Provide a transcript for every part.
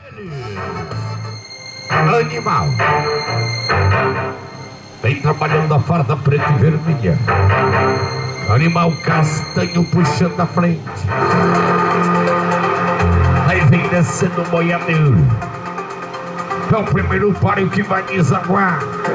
Animal. Vem trabalhando a farda preta e vermelha. Animal castanho puxando a frente. Aí vem descendo o boiadeiro. É o primeiro páreo que vai desaguar.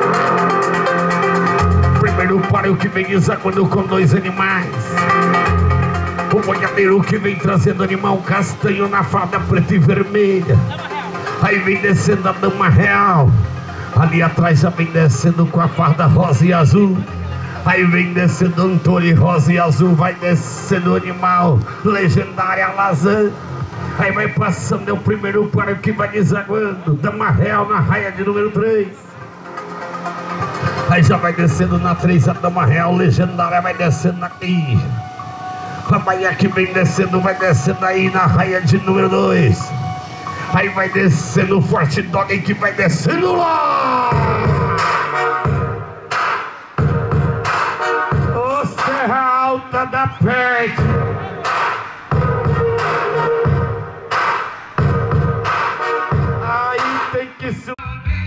Primeiro páreo que vem desaguando com dois animais. O boiadeiro que vem trazendo animal castanho na farda preta e vermelha. Aí vem descendo a dama real. Ali atrás já vem descendo com a farda rosa e azul. Aí vem descendo Antônio rosa e azul. Vai descendo o animal legendária Lazan. Aí vai passando, é o primeiro páreo que vai desaguando. Dama real na raia de número 3. Aí já vai descendo na 3 a dama real legendária. Vai descendo aqui. A Bahia que vem descendo, vai descendo aí na raia de número 2. Aí vai descendo o Forte Dog que vai descendo lá. O Serra Alta da Peste. Aí tem que subir.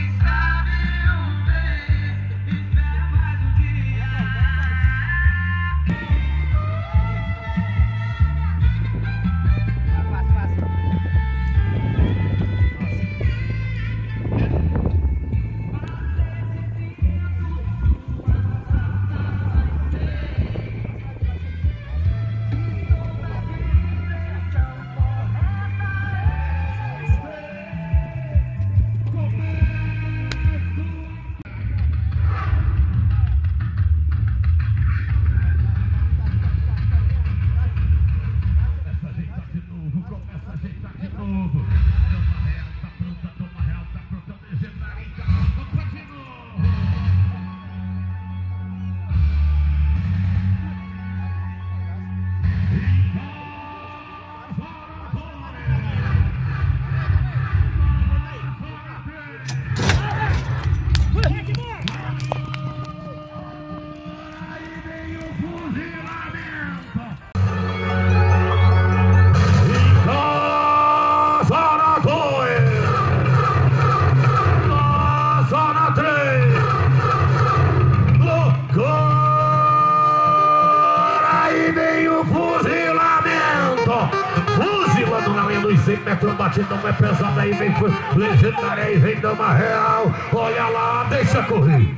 Batidão é pesado, aí vem legendária, aí vem dama real. Olha lá, deixa correr.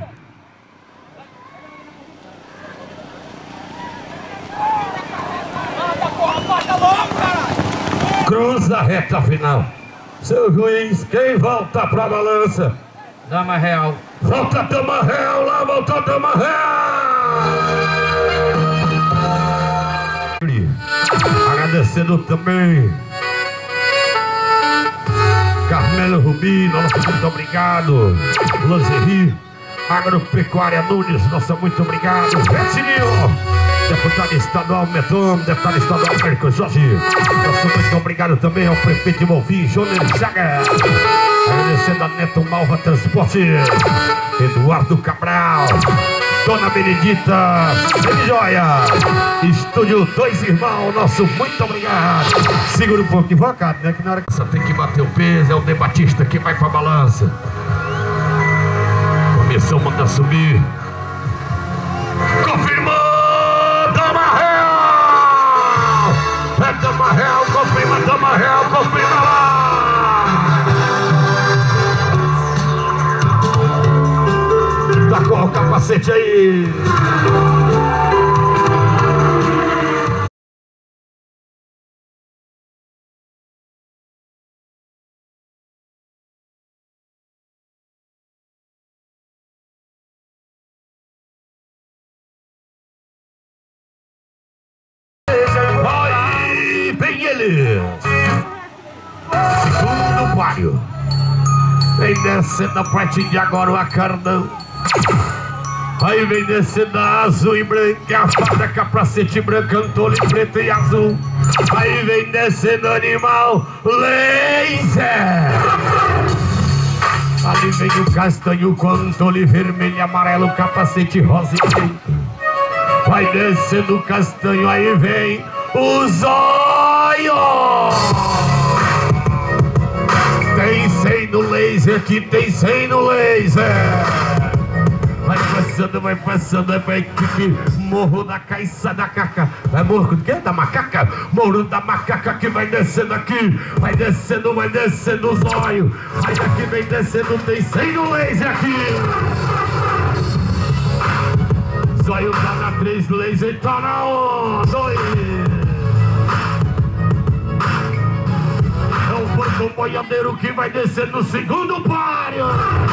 Cruza a reta final. Seu juiz, quem volta pra balança? Dama real. Volta a dama real lá, volta a dama real. Agradecendo também Carmelo Rubi, nosso muito obrigado. Lanzeri, Agropecuária Nunes, nosso muito obrigado. Betinho, deputado estadual Meton, deputado estadual Américo Jorge, nosso muito obrigado também ao prefeito de Bonfim, Júnior Chaga. Agradecendo a Neto Malva Transporte, Eduardo Cabral, Dona Benedita, Joia, Estúdio Dois Irmãos, nosso muito obrigado. Segura um pouco invocado, né? Que na hora que você tem que bater o peso, é o debatista que vai pra balança. Comissão manda subir. Confirmou! Dama Real! É Dama Real, confirma, Dama Real, confirma lá! Tá com o capacete aí! Vai, vem ele! Segundo páreo. Vem descendo a partir de agora o acardão. Aí vem descendo a azul e branca, a fada capacete branca, antolho preto e azul. Aí vem descendo animal laser. Ali vem o castanho com antolho vermelho e amarelo, capacete rosa e preto. Vai descendo o castanho, aí vem o zóio. laser que tem 100 no laser. Vai passando, vai equipe Morro da Caiça da Caca. Vai morro do quê? Da Macaca? Morro da Macaca que vai descendo aqui. Vai descendo o zóio. Aí daqui vem descendo, tem 100 no laser aqui. Zóio tá na 3, laser tá na 1, 2. É o bando boiadeiro que vai descer no segundo páreo.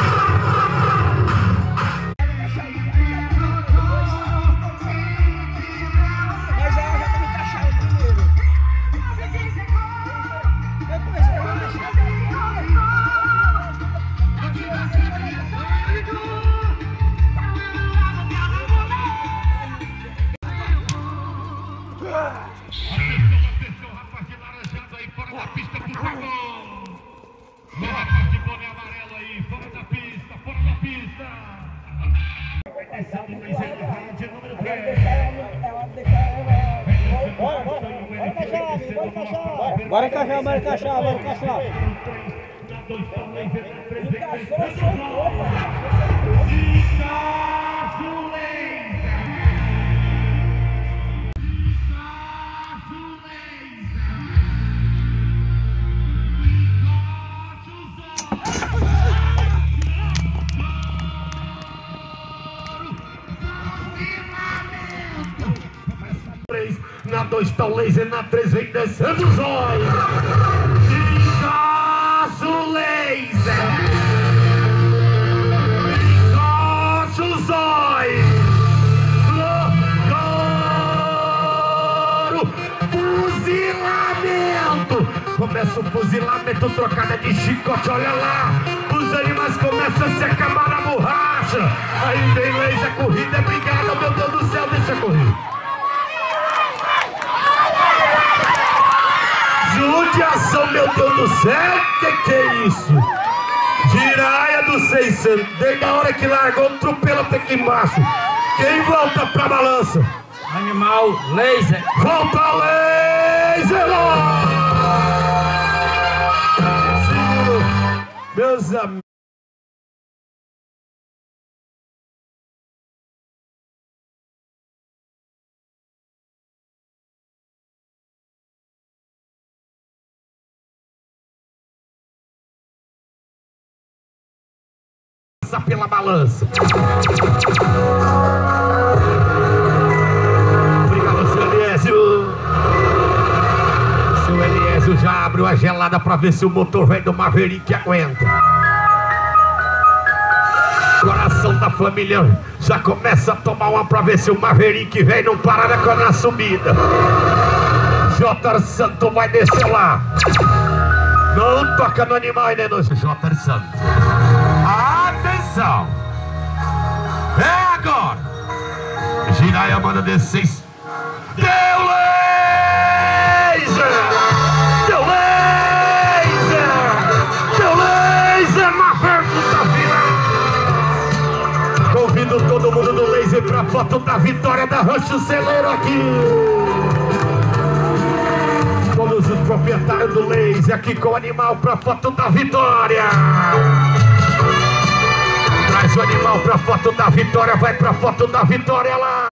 Atenção, rapaz de laranjado aí, fora da pista, por favor. Rapaz de boné amarelo aí, fora da pista, fora da pista. Vai descendo o laser do rádio número 3. Bora encaixar. Na 2 tá o laser, na 3 vem descendo. Na 2 tá o laser, na 3 vem descendo o zóio. Encosta o laser. Encosta o zóio. Fuzilamento. Começa o fuzilamento, trocada de chicote, olha lá. Os animais começam a se acabar na borracha. Aí vem laser, corrida é brigada, meu Deus do céu, deixa correr. Judiação, meu Deus do céu, que é isso? Giraia dos 600, desde a hora que largou, atropela até aqui embaixo. Quem volta pra balança? Animal laser. Volta laser lá! Seguro, meus amigos. Pela balança. Obrigado, seu Eliésio. Seu Eliésio já abriu a gelada para ver se o motor velho do Maverick aguenta. Coração da família já começa a tomar uma para ver se o Maverick velho não para na subida. J. Santo vai descer lá. Não toca no animal, né, J. Santo. Atenção! É agora! Giraia manda descer. Deu laser! Deu laser! Deu laser! Maverick tá virando! Convido todo mundo do laser pra foto da vitória da Rancho Celeiro aqui! Todos os proprietários do laser aqui com o animal pra foto da vitória! Traz o animal pra foto da vitória, vai pra foto da vitória lá.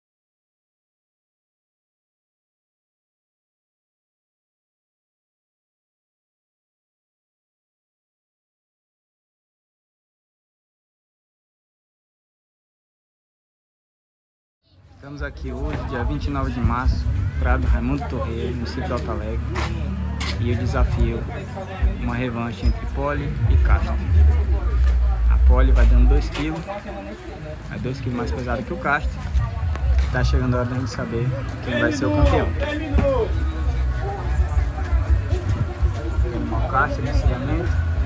Estamos aqui hoje, dia 29 de março, Prado Raimundo Torreira, município de Alto Alegre. E eu desafio uma revanche entre Poli e Castro. A Poli vai dando 2 kg, é 2 kg mais pesado que o Castro. Tá chegando a hora de a gente saber quem vai ser o campeão. Temos o Castro nesse momento.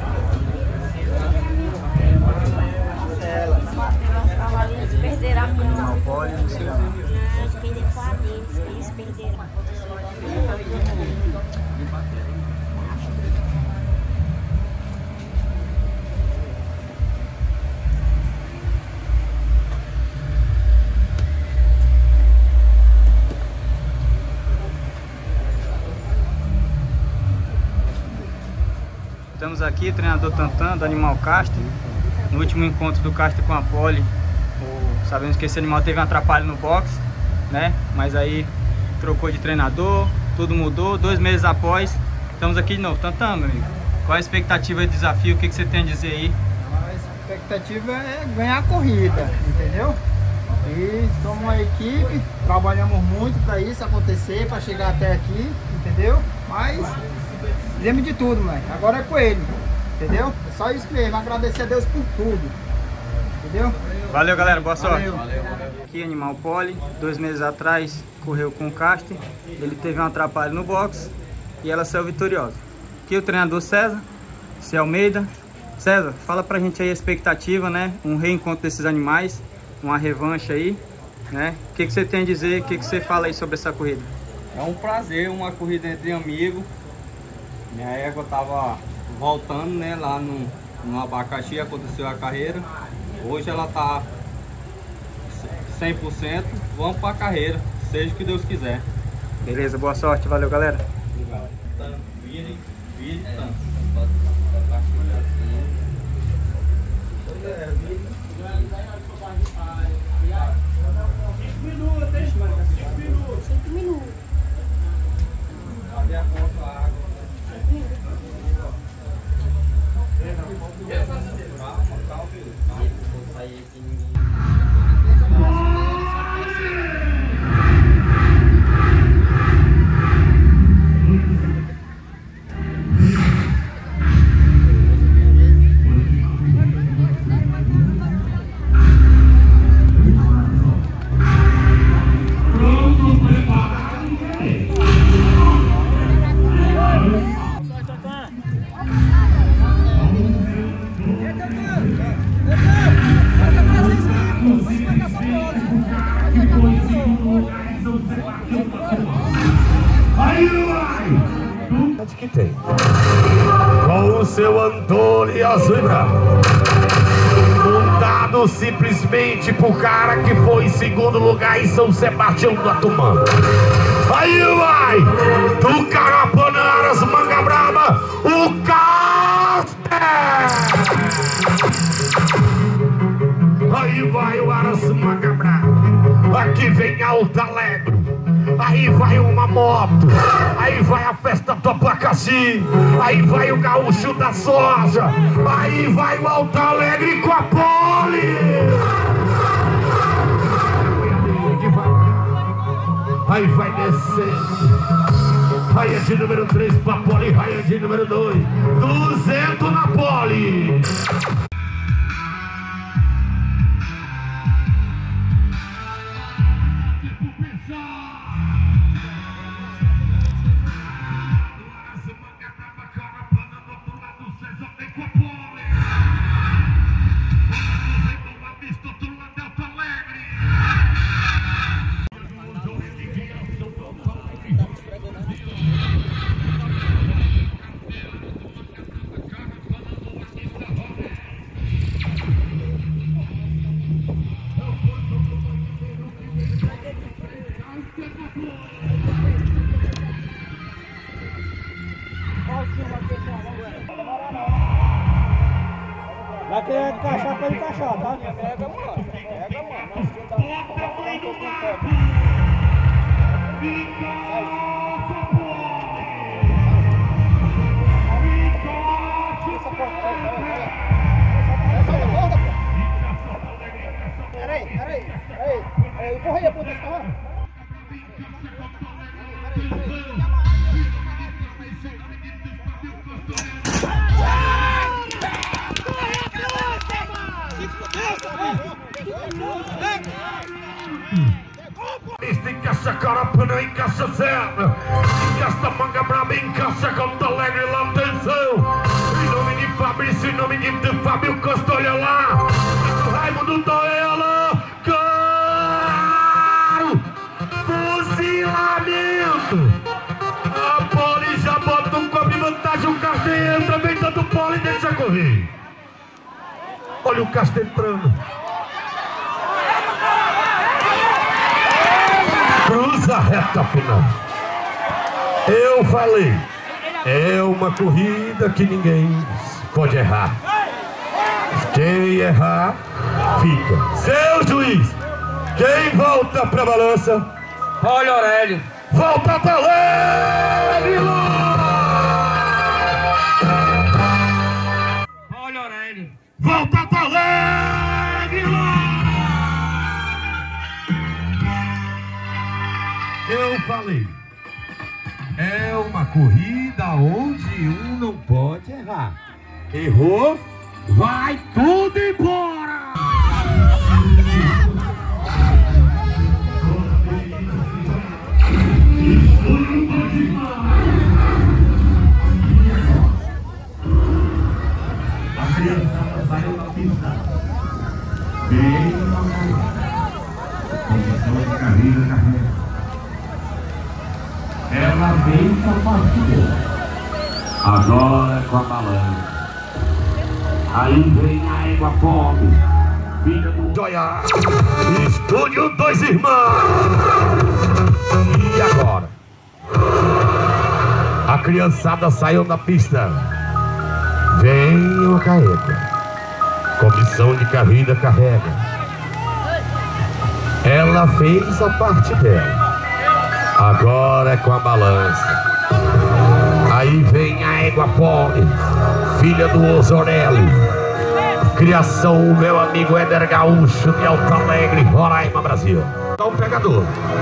Eles perderam a mão. O Poli nesse momento. Eles perderam com a deles, eles perderam. Estamos Estamos aqui, treinador Tantan, do Animal Castre. No último encontro do Castre com a Poli, sabemos que esse animal teve um atrapalho no boxe, né? Mas aí trocou de treinador, tudo mudou. 2 meses após, estamos aqui de novo. Tantan, meu amigo, qual a expectativa e desafio? O que você tem a dizer aí? A expectativa é ganhar a corrida, entendeu? E somos uma equipe, trabalhamos muito para isso acontecer, para chegar até aqui, entendeu? Mas fizemos de tudo, mano. Agora é com ele, entendeu? É só isso mesmo, agradecer a Deus por tudo, entendeu? Valeu, galera, boa sorte. Valeu. Aqui, Animal Poli, 2 meses atrás, correu com o Castre. Ele teve um atrapalho no boxe e ela saiu vitoriosa. Aqui o treinador César Almeida. César, fala pra gente aí a expectativa, né? Um reencontro desses animais, uma revanche aí, né? O que você tem a dizer, o que você fala aí sobre essa corrida? É um prazer, uma corrida entre amigos. Minha égua tava voltando, né, lá no abacaxi, aconteceu a carreira. Hoje ela tá 100%, vamos pra carreira, seja o que Deus quiser. Beleza, boa sorte, valeu, galera. Obrigado. Que tem com o seu Antônio azul e branco, montado simplesmente por cara que foi em segundo lugar em São Sebastião do Atumã. Aí vai do Carapanaras, Manga Brava, o Castre. Aí vai o Aras Manga Brava, aqui vem Alto Alegre. Aí vai uma moto, aí vai a festa do abacaxi, aí vai o gaúcho da soja, aí vai o Alto Alegre com a Poli. Aí vai descendo, raia de número 3 pra Poli, raia de número 2, 200 na Poli. Vai querer encaixar pra encaixar, tá? Pega, mano. Pega, mano. Nós Peraí, corre aí, puta, esse carro. Encaixa Carapana, encaixa Serra, encaixa Manga Brava, encaixa Alto Alegre, lá atenção. Em nome de Fabrício, em nome de Fábio Costa, olha lá. Raimundo Toela, claro, fuzilamento. A Poli já bota um copo de vantagem, o Castre entra, vem dando Poli e deixa correr. Olha o Castre entrando. Cruza a reta final. Eu falei, é uma corrida que ninguém pode errar. Quem errar, fica. Seu juiz, quem volta pra balança? Olha, Aurélio. Volta pra Alegre! Olha, Aurélio. Volta pra Alegre! Eu falei, é uma corrida onde um não pode errar. Errou, vai tudo embora! A criançada saiu da pista. Vem uma posição de carreira. Ela vem com a partida. Agora com a balança. Aí vem a égua pobre. Filha do Joia! Estúdio Dois Irmãos! E agora? A criançada saiu da pista. Vem o carrega. Comissão de corrida carrega. Ela fez a parte dela. Agora é com a balança. Aí vem a égua pobre, filha do Osorelli. Criação, o meu amigo Éder Gaúcho de Alto Alegre, Roraima, Brasil. Dá um pegador.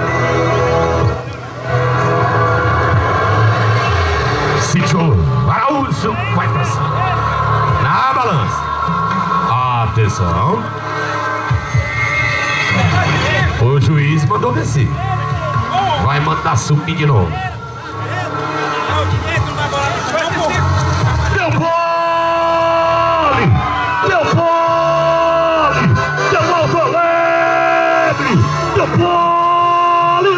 Sítio Gaúcho vai pra cima. Na balança. Atenção. O juiz mandou descer. Vai mandar subir de novo. Deu pole! Deu pole! Deu Alto Alegre! Deu pole!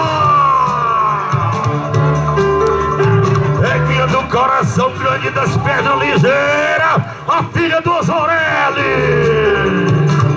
É filha do coração grande das pernas ligeiras, a filha do Osorelli!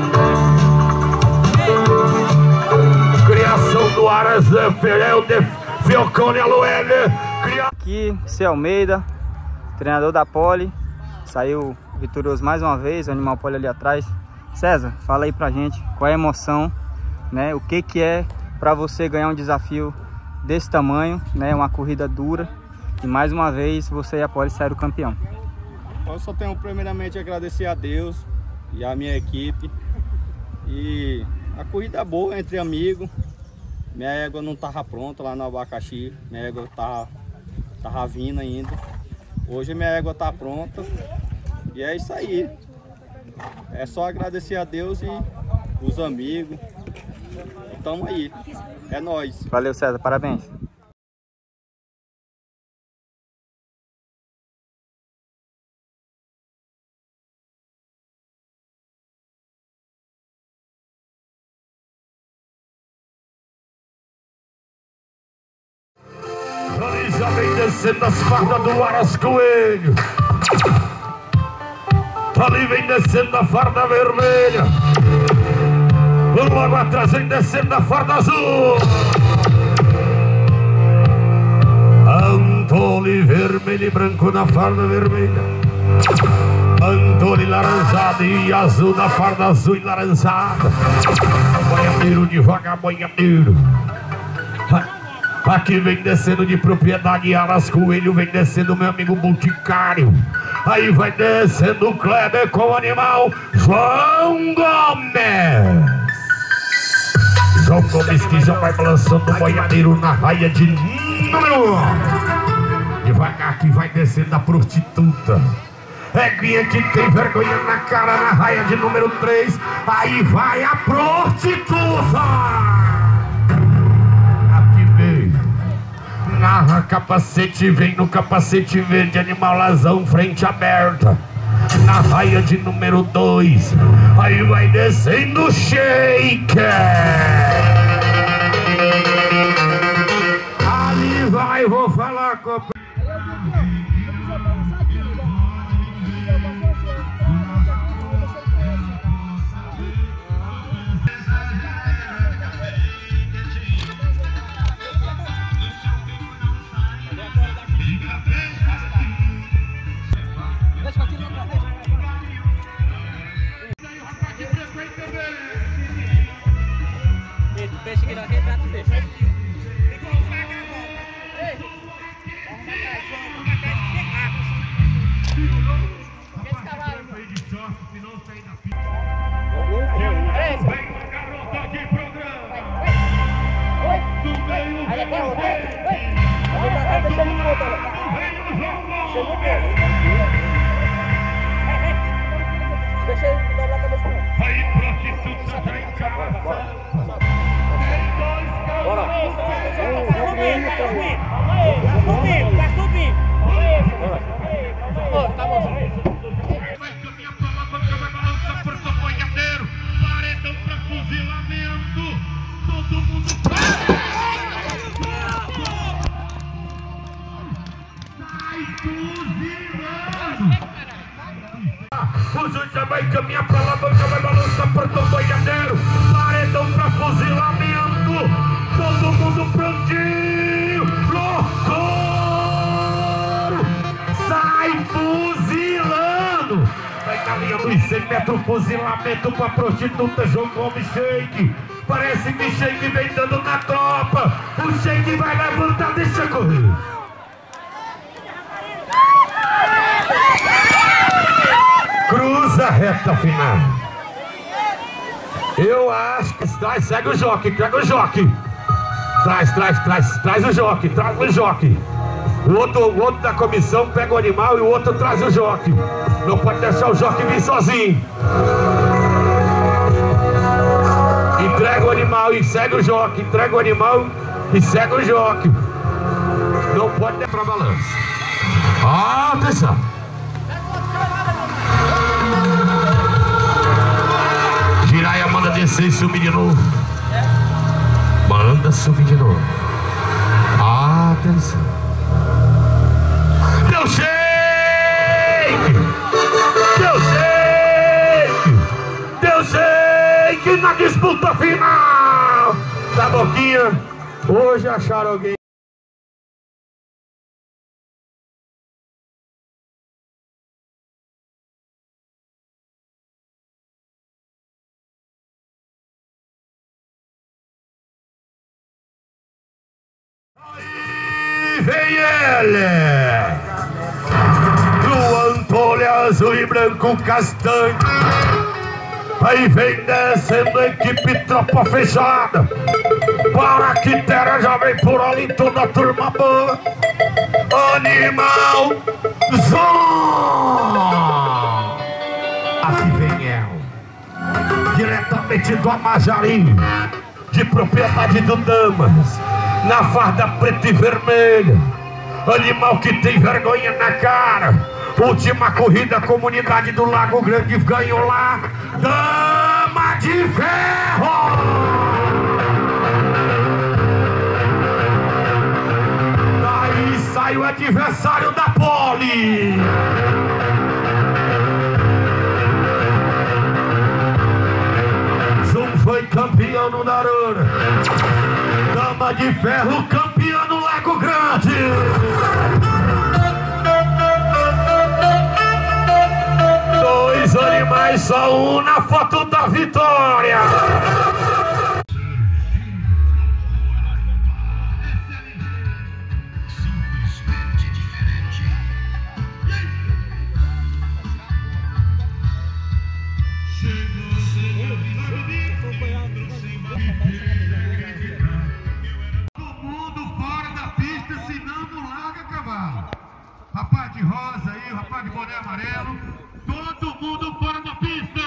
Criação do Aras Ferel de Fiocone Aluele. Aqui, Cê Almeida, treinador da Pole. Saiu vitorioso mais uma vez, o Animal Pole ali atrás. César, fala aí pra gente qual é a emoção, né? O que é pra você ganhar um desafio desse tamanho, né? Uma corrida dura. E mais uma vez você e a Pole saíram campeão. Eu só tenho primeiramente a agradecer a Deus e a minha equipe. E a corrida boa entre amigos. Minha égua não estava pronta lá no abacaxi. Minha égua tava vindo ainda. Hoje minha égua está pronta. E é isso aí. É só agradecer a Deus e os amigos. Tamo aí. É nóis. Valeu, César. Parabéns. Ali já vem descendo as fardas do Aras Coelho. Ali vem descendo a farda vermelha. Logo atrás vem descendo a farda azul. Antole vermelho e branco na farda vermelha. Antole laranjado e azul na farda azul e laranjada. Boiadeiro devagar, boiadeiro. Aqui vem descendo de propriedade Aras Coelho, vem descendo meu amigo Boticário. Aí vai descendo o Kleber com o animal João Gomes. João Gomes que já vai balançando o boiadeiro na raia de número 1. Devagar que vai descendo a prostituta. Éguinha que tem vergonha na cara na raia de número 3. Aí vai a prostituta. Narra capacete, vem no capacete verde, animal lazão, frente aberta. Na raia de número 2, aí vai descendo o Shaker. Ali vai, vou falar com a... Deixa eu deixa aqui, não, aquele prato deixa. Deixa ele dobrar a cabeça não. Aí, prostituta tá em casa. Bora. Tá subindo. Tá bom. Vai caminhar pra lá, vai balançar por seu boiadeiro. Paredão pra fuzilamento. Todo mundo sai fuzilando. O Júnior vai caminhar pra lá, banca vai balançar por seu boiadeiro. Paredão pra fuzilamento. Todo mundo prontinho. Loucura. Sai fuzilando. Vai na linha dos 100 metros, fuzilamento pra prostituta, jogou o shake. Parece que shake vem dando na tropa. O shake vai levantar, deixa correr. Cruza a reta final. Eu acho que traz, segue o jockey, pega o jockey. Traz o jockey, traz o jockey. O outro da comissão pega o animal e o outro traz o jockey. Não pode deixar o jockey vir sozinho. Entrega o animal e segue o jockey. Entrega o animal e segue o jockey. Não pode deixar pra balança. Atenção. Giraia manda descer e subir de novo. Manda subir de novo. Atenção. Deu shake! Deu shake! Deu shake na disputa final da Boquinha. Hoje acharam alguém. Aí vem ele, do Antônio azul e branco castanho. Aí vem descendo a equipe tropa fechada. Paraquitera já vem por ali, toda a turma boa. Animal Zon. Aqui vem ela, diretamente do Amajari, de propriedade do Damas, na farda preta e vermelha. Animal que tem vergonha na cara. Última corrida, comunidade do Lago Grande ganhou lá. Dama de Ferro. Daí sai o adversário da Poli. Zum foi campeão no Narura. Dama de Ferro, campeã no Lago Grande. Dois animais, só um na foto da vitória. Rapaz de rosa aí, rapaz de boné amarelo, todo mundo fora da pista.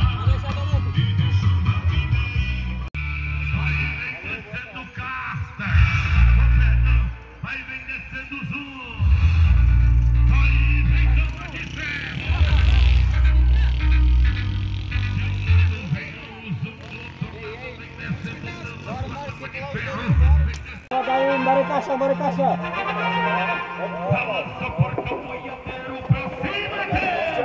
Aí vem descendo Casta, aí vem descendo Zoom, aí vem Dama de Ferro. Vem descendo Dama de Ferro. Bora encaixar, bora encaixar. Balança portão boiadeiro pra cima dele.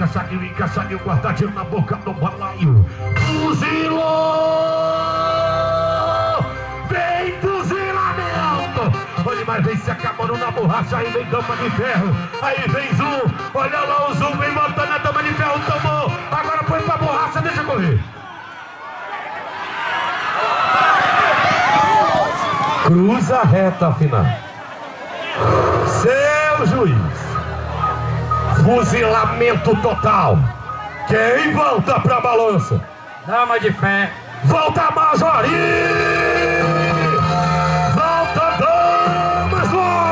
encaixadinho, guardadinho na boca do balaio. Fuzilou! Vem fuzilamento! Olha, mas vem se acabando na borracha, aí vem dama de ferro. Aí vem Zum, olha lá o Zum, vem voltando a dama de ferro, tomou. Agora põe pra borracha, deixa correr. Cruza a reta final. Seu juiz. Fuzilamento total. Quem volta pra balança? Dama de fé. Volta a Majori! Volta Damas!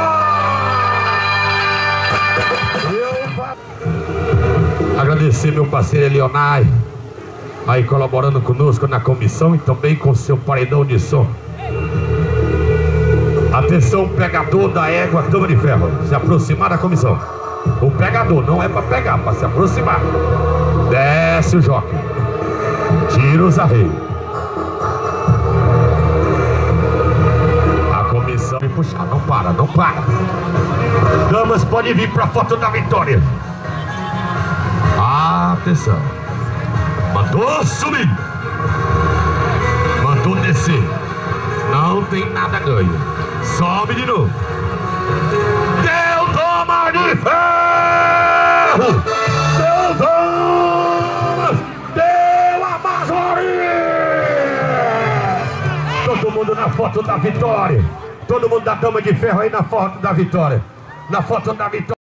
Agradecer meu parceiro Leonai, aí colaborando conosco na comissão e também com seu paredão de som. Atenção, pegador da égua Dama de Ferro, se aproximar da comissão. O pegador não é para pegar, para se aproximar. Desce o jockey. Tira os arreios. A comissão vai puxar, não para, não para. Damas, pode vir para a foto da vitória. Atenção. Mandou subir. Mandou descer. Não tem nada ganho. Sobe de novo. Deu Dama de Ferro! Deu Damas! Deu a maioria! Todo mundo na foto da vitória. Todo mundo da Dama de Ferro aí na foto da vitória. Na foto da vitória.